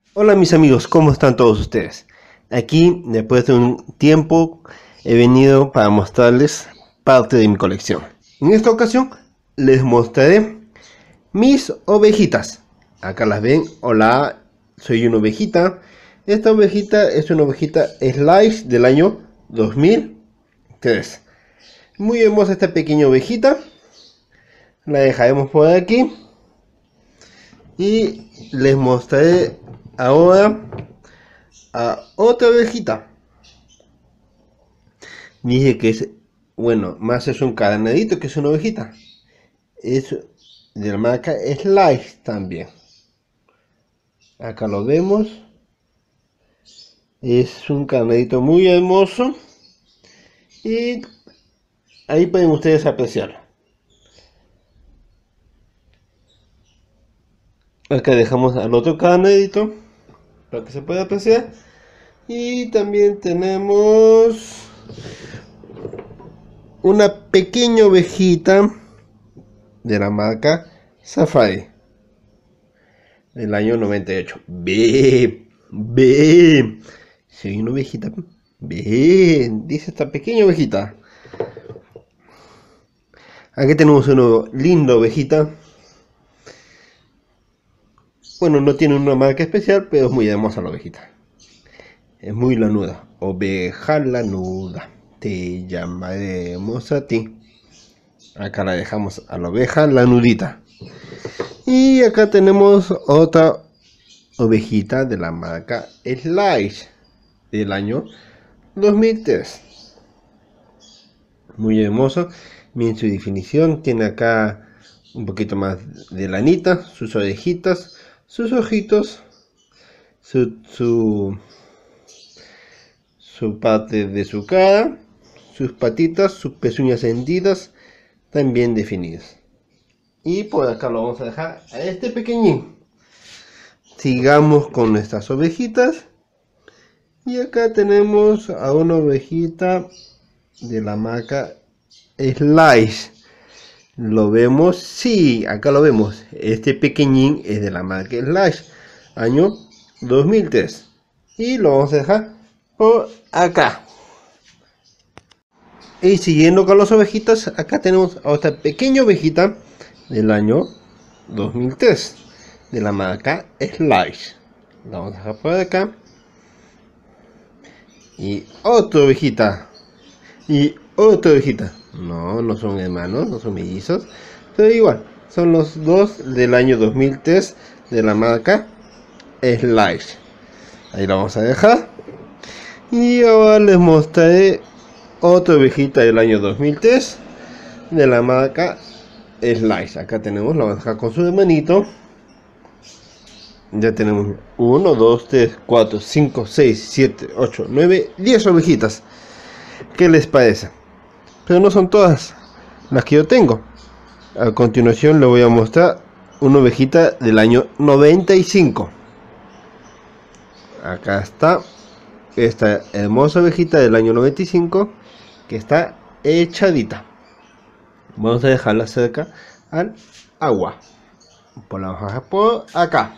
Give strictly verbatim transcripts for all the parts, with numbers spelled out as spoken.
Hola mis amigos, ¿cómo están todos ustedes? Aquí, después de un tiempo, he venido para mostrarles parte de mi colección. En esta ocasión, les mostraré mis ovejitas. Acá las ven. Hola, soy una ovejita. Esta ovejita es una ovejita Slice del año dos mil tres. Muy hermosa esta pequeña ovejita. La dejaremos por aquí. Y les mostraré ahora a otra ovejita. Dije que es, bueno, más es un carnadito que es una ovejita. Es de la marca Slice también. Acá lo vemos. Es un carnadito muy hermoso. Y ahí pueden ustedes apreciarlo. Acá dejamos al otro carnadito para que se pueda apreciar. Y también tenemos una pequeña ovejita de la marca Safari del año noventa y ocho. Ve, ve, soy una ovejita. Ve, dice esta pequeña ovejita. Aquí tenemos una linda ovejita. Bueno, no tiene una marca especial, pero es muy hermosa la ovejita. Es muy lanuda. Oveja lanuda, te llamaremos a ti. Acá la dejamos a la oveja lanudita. Y acá tenemos otra ovejita de la marca Slice del año dos mil tres. Muy hermoso. Miren su definición. Tiene acá un poquito más de lanita, sus orejitas, sus ojitos, su, su, su parte de su cara, sus patitas, sus pezuñas hendidas, también definidas. Y por acá lo vamos a dejar a este pequeñín. Sigamos con nuestras ovejitas. Y acá tenemos a una ovejita de la marca Slice. ¿Lo vemos? Sí, acá lo vemos. Este pequeñín es de la marca Slice, año dos mil tres. Y lo vamos a dejar por acá. Y siguiendo con las ovejitas, acá tenemos a otra pequeña ovejita del año dos mil tres de la marca Slice. La vamos a dejar por acá. Y otra ovejita. Y otra ovejita. No, no son hermanos, no son mellizos. Pero igual, son los dos del año dos mil tres de la marca Slice. Ahí la vamos a dejar. Y ahora les mostraré otra ovejita del año dos mil tres de la marca Slice. Acá tenemos, la vamos a dejar con su hermanito. Ya tenemos uno, dos, tres, cuatro, cinco, seis, siete, ocho, nueve, diez ovejitas. ¿Qué les parece? Pero no son todas las que yo tengo. A continuación les voy a mostrar una ovejita del año noventa y cinco. Acá está esta hermosa ovejita del año noventa y cinco que está echadita. Vamos a dejarla cerca al agua. Por la hoja por acá.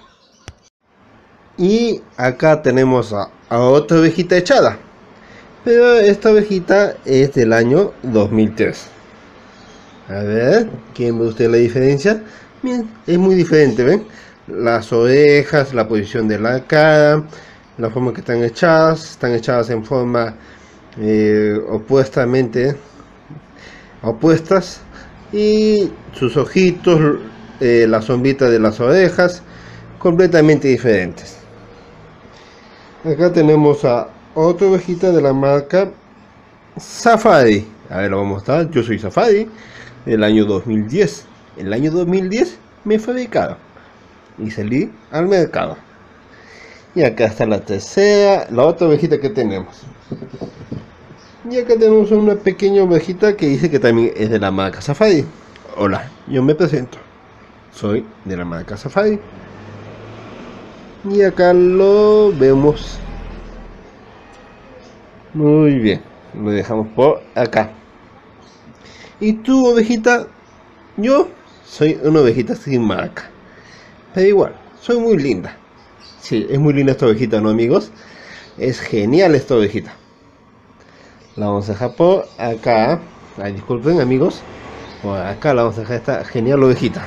Y acá tenemos a, a otra ovejita echada. Pero esta ovejita es del año dos mil tres. A ver, ¿quién ve usted la diferencia? Bien, es muy diferente, ¿ven? Las orejas, la posición de la cara, la forma que están echadas, están echadas en forma eh, opuestamente opuestas. Y sus ojitos, eh, la sombrita de las orejas, completamente diferentes. Acá tenemos a otra ovejita de la marca Safari. A ver, lo vamos a mostrar. Yo soy Safari del año dos mil diez. El año dos mil diez me fabricaron y salí al mercado. Y acá está la tercera, la otra ovejita que tenemos. Y acá tenemos una pequeña ovejita que dice que también es de la marca Safari. Hola, yo me presento. Soy de la marca Safari. Y acá lo vemos. Muy bien, lo dejamos por acá. Y tú, ovejita, yo soy una ovejita sin marca, pero igual, soy muy linda. Sí, es muy linda esta ovejita, ¿no, amigos? Es genial esta ovejita. La vamos a dejar por acá. Ay, disculpen, amigos. Por acá la vamos a dejar esta genial ovejita.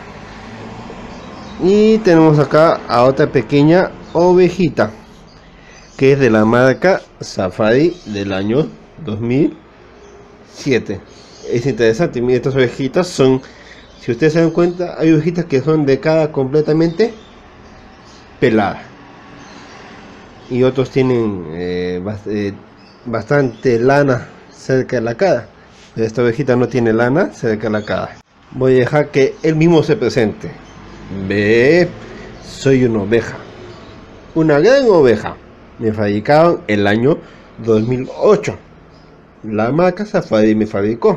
Y tenemos acá a otra pequeña ovejita, que es de la marca Safari del año dos mil siete. Es interesante, miren, estas ovejitas son, si ustedes se dan cuenta, hay ovejitas que son de cara completamente pelada y otros tienen eh, bast eh, bastante lana cerca de la cara. Esta ovejita no tiene lana cerca de la cara. Voy a dejar que él mismo se presente. Ve, soy una oveja, una gran oveja. Me fabricaron el año dos mil ocho. La marca Safari me fabricó.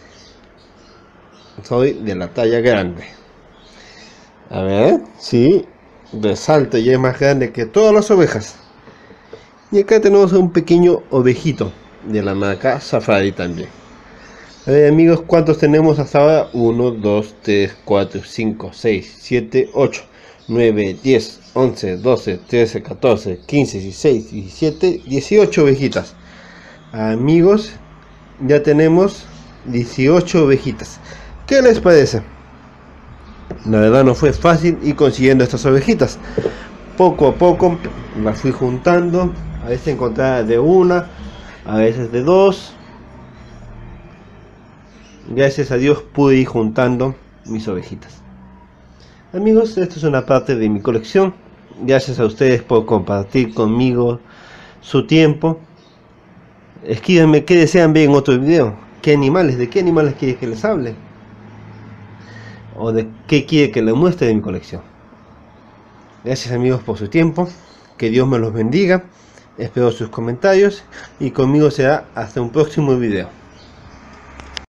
Soy de la talla grande. A ver, sí, resalto y es más grande que todas las ovejas. Y acá tenemos un pequeño ovejito de la marca Safari también. A ver, amigos, ¿cuántos tenemos hasta ahora? uno, dos, tres, cuatro, cinco, seis, siete, ocho, nueve, diez, once, doce, trece, catorce, quince, dieciséis, diecisiete, dieciocho ovejitas. Amigos, ya tenemos dieciocho ovejitas. ¿Qué les parece? La verdad no fue fácil ir consiguiendo estas ovejitas. Poco a poco las fui juntando. A veces encontraba de una, a veces de dos. Gracias a Dios pude ir juntando mis ovejitas. Amigos, esto es una parte de mi colección. Gracias a ustedes por compartir conmigo su tiempo. Escríbanme qué desean ver en otro video. ¿Qué animales? ¿De qué animales quieren que les hable? ¿O de qué quiere que les muestre de mi colección? Gracias, amigos, por su tiempo. Que Dios me los bendiga. Espero sus comentarios. Y conmigo será hasta un próximo video.